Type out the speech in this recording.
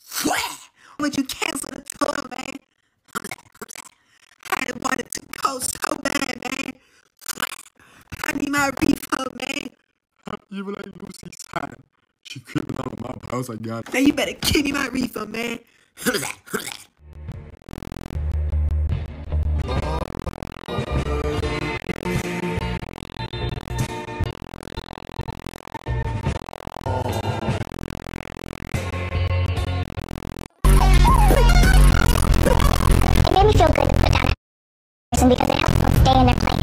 Would you cancel the tour, man? I wanted to go so bad, man. I need my refund, man. I'm evil like Lucy's hand. She creeping out of my house, I got it. Now you better give me my refund, man. Who's that? Who's that? It made me feel good to put down a person because it helps them stay in their place.